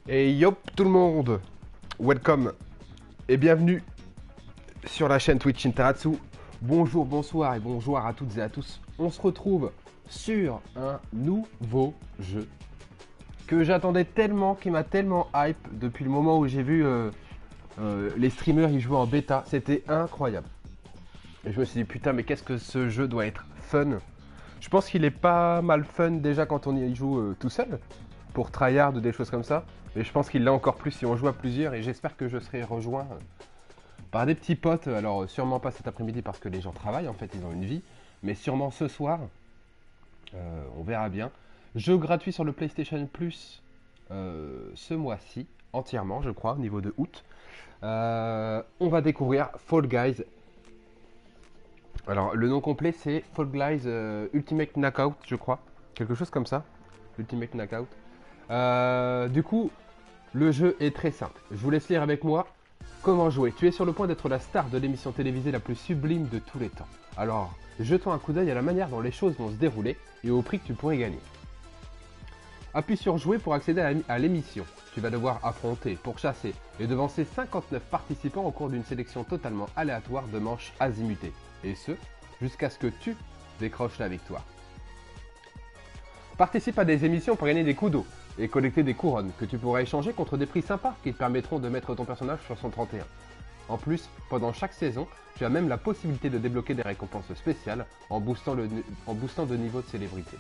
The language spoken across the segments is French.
Et yop tout le monde, welcome et bienvenue sur la chaîne Twitch Interatsu. Bonjour, bonsoir et bonjour à toutes et à tous. On se retrouve sur un nouveau jeu que j'attendais tellement, qui m'a tellement hype depuis le moment où j'ai vu les streamers y jouer en bêta. C'était incroyable. Et je me suis dit putain mais qu'est-ce que ce jeu doit être fun. Je pense qu'il est pas mal fun déjà quand on y joue tout seul, pour tryhard ou des choses comme ça. Mais je pense qu'il l'a encore plus si on joue à plusieurs et j'espère que je serai rejoint par des petits potes. Alors sûrement pas cet après-midi parce que les gens travaillent en fait, ils ont une vie. Mais sûrement ce soir, on verra bien. Jeu gratuit sur le PlayStation Plus ce mois-ci, entièrement je crois, au niveau de août. On va découvrir Fall Guys. Alors le nom complet c'est Fall Guys Ultimate Knockout je crois. Quelque chose comme ça. Ultimate Knockout. Du coup, le jeu est très simple. Je vous laisse lire avec moi comment jouer. Tu es sur le point d'être la star de l'émission télévisée la plus sublime de tous les temps. Alors, jetons un coup d'œil à la manière dont les choses vont se dérouler et au prix que tu pourrais gagner. Appuie sur jouer pour accéder à l'émission. Tu vas devoir affronter, pourchasser et devancer 59 participants au cours d'une sélection totalement aléatoire de manches azimutées. Et ce, jusqu'à ce que tu décroches la victoire. Participe à des émissions pour gagner des coups d'eau et collecter des couronnes que tu pourras échanger contre des prix sympas qui te permettront de mettre ton personnage sur son 31. En plus, pendant chaque saison, tu as même la possibilité de débloquer des récompenses spéciales en boostant de niveau de célébrité.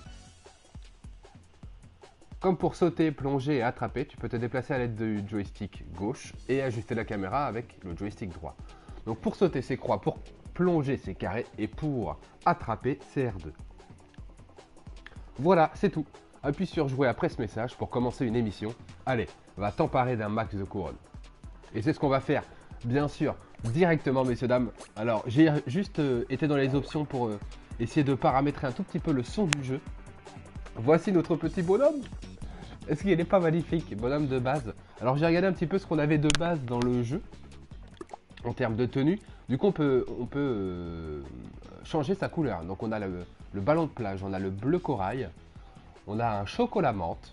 Comme pour sauter, plonger et attraper, tu peux te déplacer à l'aide du joystick gauche et ajuster la caméra avec le joystick droit. Donc pour sauter c'est croix, pour plonger c'est carré et pour attraper c'est R2. Voilà, c'est tout. Appuie sur jouer après ce message pour commencer une émission. Allez, va t'emparer d'un max de couronnes. Et c'est ce qu'on va faire, bien sûr, directement, messieurs, dames. Alors, j'ai juste été dans les options pour essayer de paramétrer un tout petit peu le son du jeu. Voici notre petit bonhomme. Est-ce qu'il n'est pas magnifique, bonhomme de base? Alors, j'ai regardé un petit peu ce qu'on avait de base dans le jeu, en termes de tenue. Du coup, on peut changer sa couleur. Donc, on a le ballon de plage, on a le bleu corail. On a un chocolat menthe,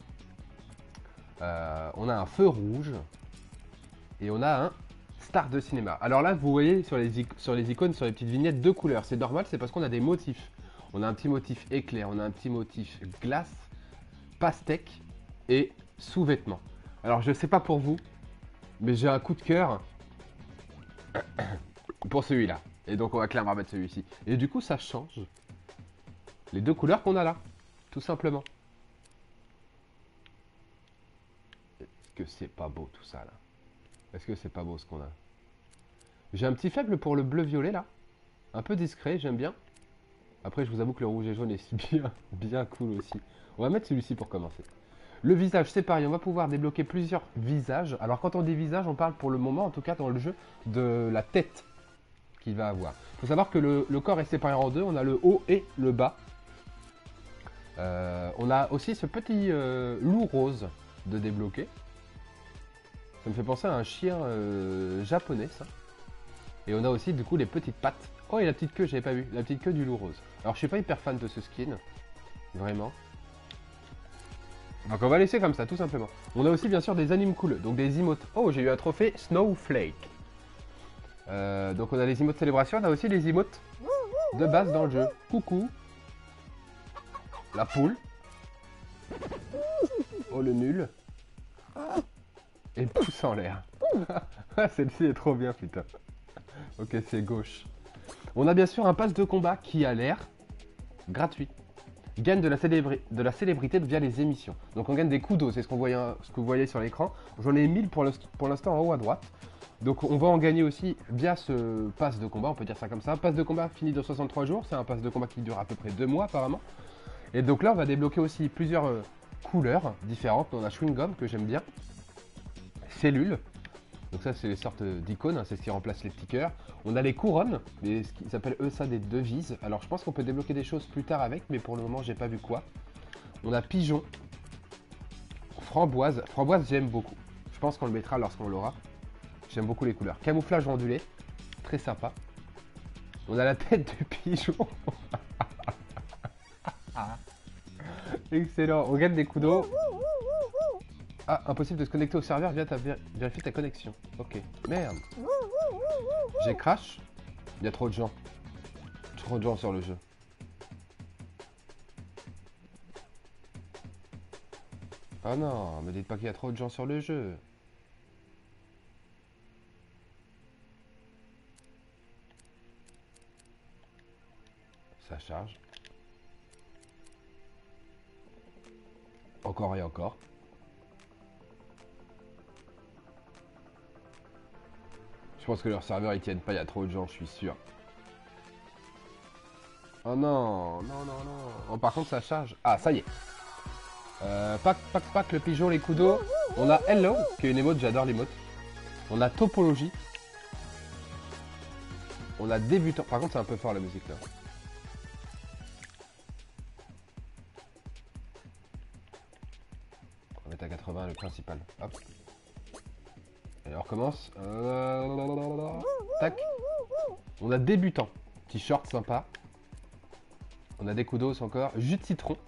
on a un feu rouge et on a un star de cinéma. Alors là, vous voyez sur les icônes, sur les petites vignettes, deux couleurs. C'est normal, c'est parce qu'on a des motifs. On a un petit motif éclair, on a un petit motif glace, pastèque et sous-vêtements. Alors je ne sais pas pour vous, mais j'ai un coup de cœur pour celui-là. Et donc on va clairement mettre celui-ci. Et du coup, ça change les deux couleurs qu'on a là. Tout simplement. Est-ce que c'est pas beau tout ça là? Est-ce que c'est pas beau ce qu'on a? J'ai un petit faible pour le bleu-violet là. Un peu discret, j'aime bien. Après je vous avoue que le rouge et jaune est bien cool aussi. On va mettre celui-ci pour commencer. Le visage c'est pareil, on va pouvoir débloquer plusieurs visages. Alors quand on dit visage, on parle pour le moment, en tout cas dans le jeu, de la tête qu'il va avoir. Il faut savoir que le corps est séparé en deux, on a le haut et le bas. On a aussi ce petit loup rose de débloquer. Ça me fait penser à un chien japonais, ça. Et on a aussi du coup les petites pattes. Oh, et la petite queue, j'avais pas vu. La petite queue du loup rose. Alors, je suis pas hyper fan de ce skin. Vraiment. Donc, on va laisser comme ça, tout simplement. On a aussi, bien sûr, des animes cool. Donc, des emotes. Oh, j'ai eu un trophée Snowflake. Donc, on a les emotes célébration. On a aussi les emotes de base dans le jeu. Coucou. La poule. Oh, le nul. Et le pouce en l'air. Celle-ci est trop bien, putain. Ok, c'est gauche. On a bien sûr un pass de combat qui a l'air gratuit. Gagne de la célébrité via les émissions. Donc on gagne des coups d'eau, c'est ce que vous voyez sur l'écran. J'en ai 1000 pour l'instant en haut à droite. Donc on va en gagner aussi via ce pass de combat, on peut dire ça comme ça. Pass de combat fini de 63 jours, c'est un pass de combat qui dure à peu près 2 mois apparemment. Et donc là on va débloquer aussi plusieurs couleurs différentes. On a chewing gum que j'aime bien. Cellules. Donc ça c'est les sortes d'icônes, hein, c'est ce qui remplace les petits cœurs. On a les couronnes, mais ce qu'ils appellent eux ça des devises. Alors je pense qu'on peut débloquer des choses plus tard avec, mais pour le moment j'ai pas vu quoi. On a pigeon, framboise. Framboise j'aime beaucoup. Je pense qu'on le mettra lorsqu'on l'aura. J'aime beaucoup les couleurs. Camouflage ondulé, très sympa. On a la tête du pigeon. Excellent, on gagne des coups d'eau. Ah, impossible de se connecter au serveur via vérifier ta connexion. Ok. Merde. J'ai crash. Il y a trop de gens. Trop de gens sur le jeu. Oh non, me dites pas qu'il y a trop de gens sur le jeu. Ça charge. Encore et encore. Je pense que leurs serveurs ils tiennent pas, il y a trop de gens, je suis sûr. Oh non, non, non, non. Oh, par contre ça charge. Ah, ça y est. Pack, le pigeon, les coups d'eau. On a Hello, qui est une émote, j'adore l'émote. On a Topologie. On a Débutant. Par contre c'est un peu fort la musique là. On va mettre à 80 le principal. Hop. Allez, on recommence. Tac. On a Débutant. T-shirt sympa. On a des coups d'eau encore. Jus de citron.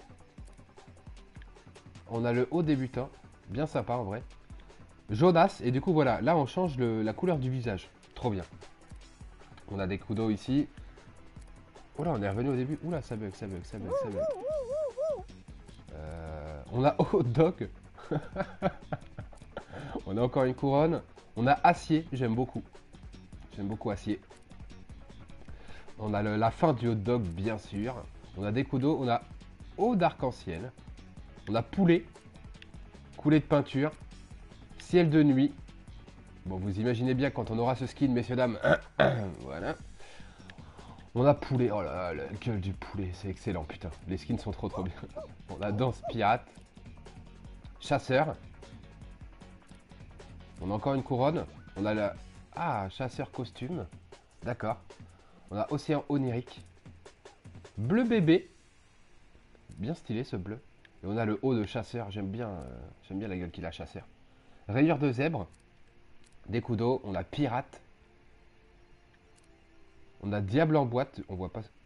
On a le haut débutant. Bien sympa en vrai. Jaunasse. Et du coup voilà. Là on change la couleur du visage. Trop bien. On a des coups d'eau ici. Oula, on est revenu au début. Oula, ça bug, ça bug, ça bug, ça bug. On a hot dog. On a encore une couronne. On a acier. J'aime beaucoup. J'aime beaucoup acier. On a la fin du hot dog, bien sûr. On a des coups d'eau. On a eau d'arc-en-ciel. On a poulet. Coulée de peinture. Ciel de nuit. Bon, vous imaginez bien quand on aura ce skin, messieurs, dames. Voilà. On a poulet. Oh là là, la gueule du poulet. C'est excellent, putain. Les skins sont trop bien. On a danse pirate. Chasseur. On a encore une couronne. On a la... Ah, chasseur costume. D'accord. On a océan onirique. Bleu bébé. Bien stylé ce bleu. Et on a le haut de chasseur. J'aime bien la gueule qu'il a, chasseur. Rayure de zèbre. Des coups d'eau. On a pirate. On a diable en boîte. On voit pas...